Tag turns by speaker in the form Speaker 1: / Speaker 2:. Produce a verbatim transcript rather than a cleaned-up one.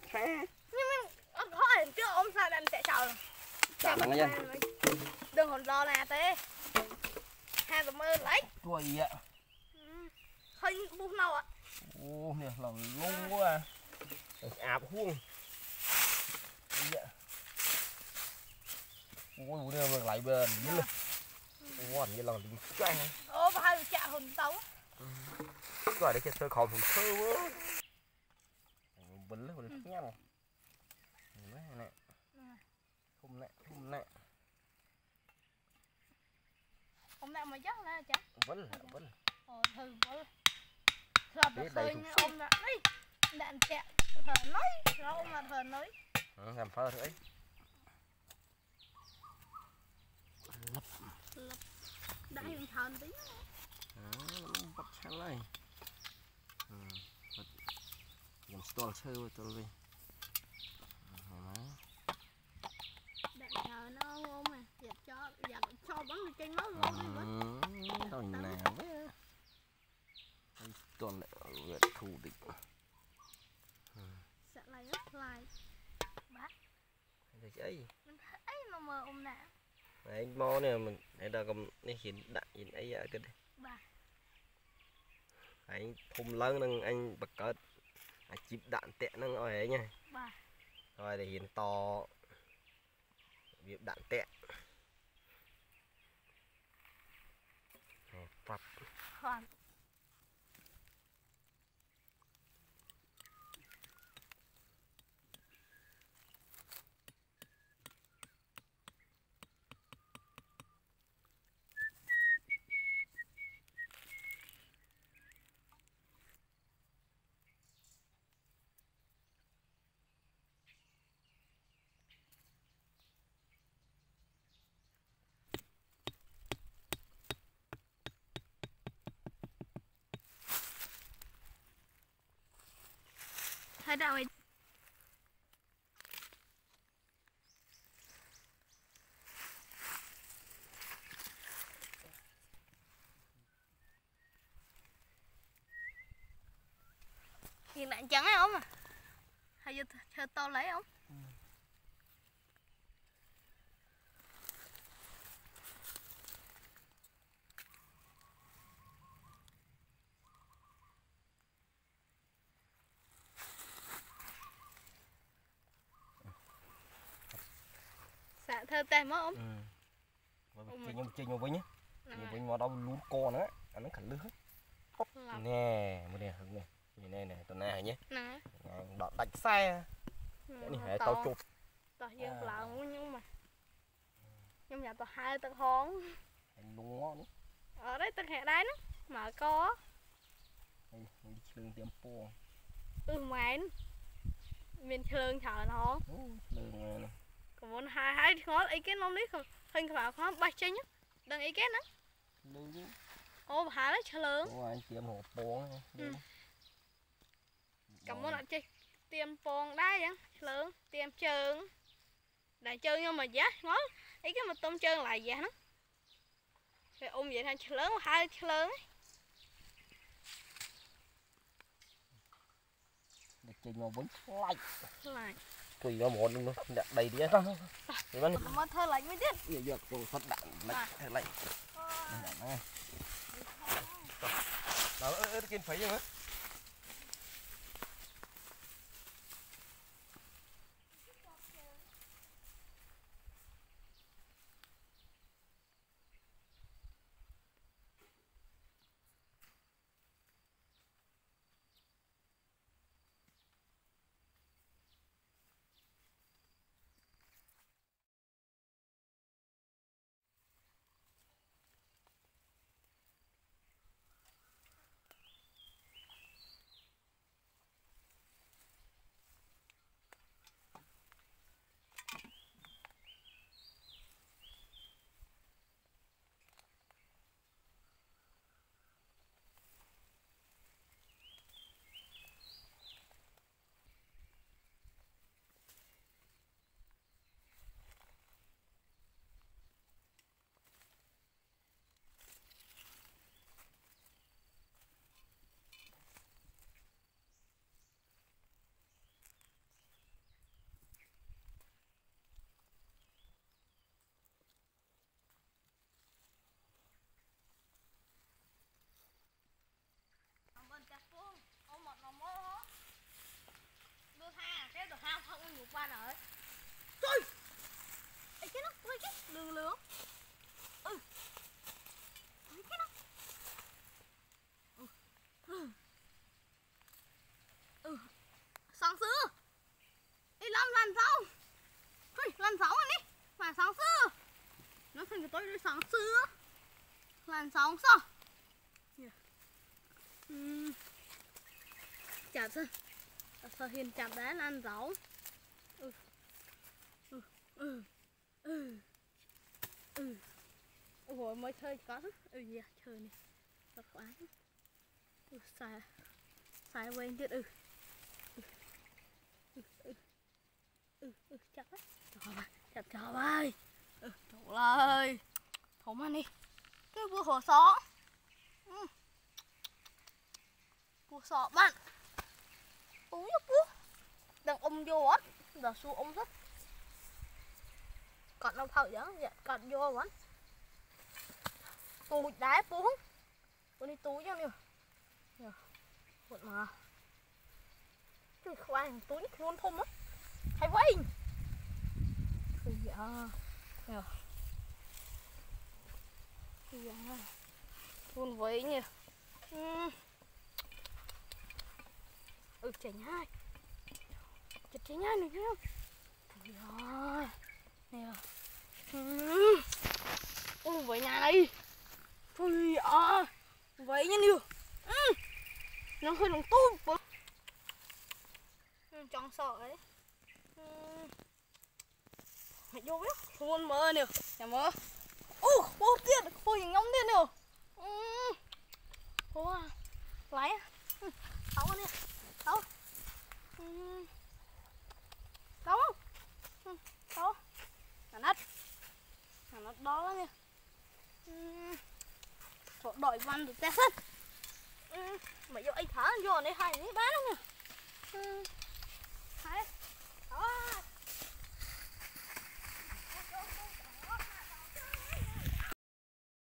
Speaker 1: ha
Speaker 2: nhưng mà ông hỏi trước ông sao đàn sẽ chào
Speaker 1: chả là nghe
Speaker 2: đừng hồn lo nè thế hai tầm ơn lấy
Speaker 1: tuổi gì ạ
Speaker 2: hơi bút nào ạ
Speaker 1: ô nè là ngu quá ạp huông ôi bữa nay lại bên như là ôi như là lính choang
Speaker 2: ô ba hai chạ hồn tấu
Speaker 1: rồi để cho tôi khỏi hồn thơ quá bẩn lên bẩn nhá này nè không nè không nè
Speaker 2: ông nào mà chắc nè chắc
Speaker 1: vẫn vẫn
Speaker 2: ờ thử vẫn làm được khơi nha ông nè đi đạn chạ thở nói nó ông là thở nói
Speaker 1: làm phơ thôi
Speaker 2: lấp đã hình thần tí
Speaker 1: bắt chăn này làm store chơi với tôi đi
Speaker 2: đạn thở nó không à dẹp cho dẹp cho bắn đi trên nó luôn đi bắn
Speaker 1: đâu nào với toàn lại thù địch
Speaker 2: sẽ lại rất lại bác
Speaker 1: thì cái
Speaker 2: mình thấy nó mờ ông nè
Speaker 1: này mò này mình để đâu cầm này hiện đại hiện ấy vậy cái
Speaker 2: bà
Speaker 1: anh thùng lớn nâng anh bật cỡ chip đạn tẹt nâng ở ấy nha
Speaker 2: bà
Speaker 1: rồi để hiện to việc đạn tẹt phập
Speaker 2: hoàn thấy đâu ấy hiện đạn trắng hay không à hay giờ chờ to lấy không ừ. Dạ thơ tem mất không?
Speaker 1: Ừ. Chơi nhau chơi nhau với nhé. Chơi với nhau đâu lún co nữa, anh nó khẩn lứa. Nè, một nè hứng nè. Nhìn này này, tuần này nhé.
Speaker 2: Nè.
Speaker 1: Đọt đánh xe. Cái này hệ tao chụp.
Speaker 2: Tao dương là nhưng mà nhưng mà tao hai tao hón.
Speaker 1: Anh luôn ngon.
Speaker 2: Ở đây tao hẹn đây nó mà có.
Speaker 1: Đây, mình đi chơi tiệm po.
Speaker 2: Ừ mày. Mình chơi chờ nó.
Speaker 1: Ừ, lương này.
Speaker 2: Còn muốn hai hai ngó ý cái nó lý không hình vào nó bay trên nhá đừng ý cái nữa
Speaker 1: lương chứ
Speaker 2: ô hà đấy chờ lớn
Speaker 1: ô anh tiêm hộp bông
Speaker 2: ừ. Cảm ơn anh chị tiêm bông đá vậy lớn tiêm trơn đại trơn nhưng mà giá ngó ý cái mà tôm trơn lại vậy nó rồi ôm vậy thành lớn hai lớn
Speaker 1: để chơi nhau bốn lại
Speaker 2: lại
Speaker 1: tùy vào một nó đặt đầy đi không thì vẫn
Speaker 2: mà thơ lạnh mới chết
Speaker 1: giờ giờ tôi phát đạn lạnh thơ lạnh này đó ơi kiên phải chưa
Speaker 2: cái tôi đi sáng xưa làn sóng sao uhm. Chặt thôi sao hiền chặt đá ăn rau ừ ừ ừ ừ ừ ủa mới chơi có ừ dạ trời này thật quá ừ xài xài quen chứ ừ ừ ừ ừ ừ, ừ chặt đấy trời ơi chặt trời ơi ừ trời ơi thủng anh đi cái bữa hồ sọ ừ. Bữa sọ bạn uống nhá bữa đang ôm vô á giờ xu ôm rất còn đâu thở vậy dạ còn vô vẫn tụi đá bố con đi túi cho nè nè một mà cái khoai túi luôn thùng á hay vậy thì dạ nè thì dạ luôn với nhỉ ừ ừ chảy nhai chảy chảy nhai này nhá thì dạ nè ừ ừ với nhà này thì dạ vậy nha nè ừ nó hơi nóng tôm ừ, trong sợ đấy ừ. Mày vô biết luôn mơ nè nhà mơ ô bố tiền bố hình nhóm tiền nè ừ. Bố à lái à ừ. Sáu nè sáu ừ. Sáu không ừ. Sáu là nát là nó đó nè ừ. Đội văn được test hết ừ. Mày vô anh thả vô này hai này bán không